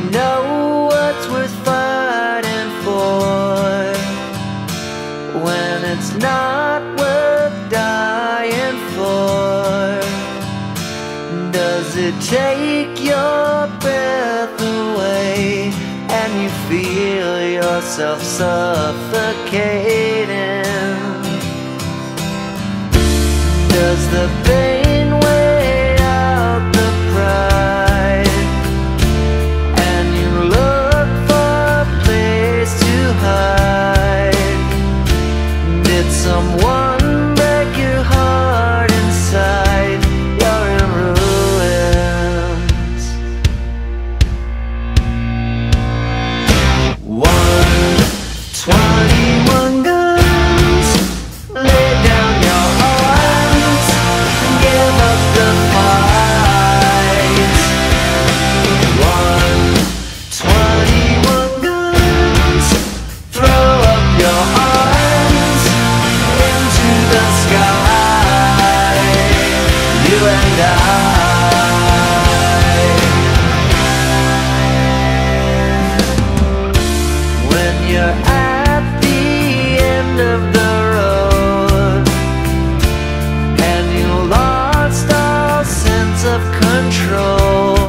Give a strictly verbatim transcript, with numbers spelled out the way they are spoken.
know what's worth fighting for when it's not worth dying for? Does it take your breath away and you feel yourself suffocating? Does the pain